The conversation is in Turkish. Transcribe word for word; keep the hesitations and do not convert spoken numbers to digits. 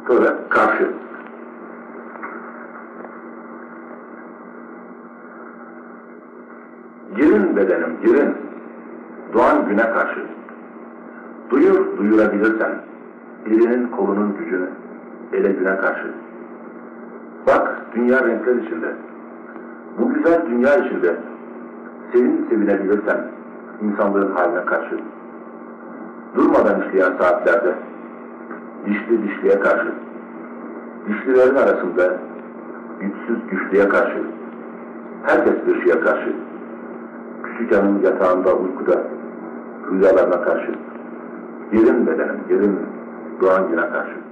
Sonra karşı. Girin bedenim, girin. Doğan güne karşı. Duyur, duyurabilirsen. Elinin kolunun gücünü, ele güne karşı. Bak, dünya renkler içinde. Bu güzel dünya içinde sevin sevinebilirsen insanlığın haline karşı. Durmadan işleyen saatlerde dişli dişliye karşı, dişlilerin arasında güçsüz güçlüye karşı, herkes bir şeye karşı, küçük hanım yatağında uykuda rüyalarına karşı, girin bedenim, girin doğan güne karşı.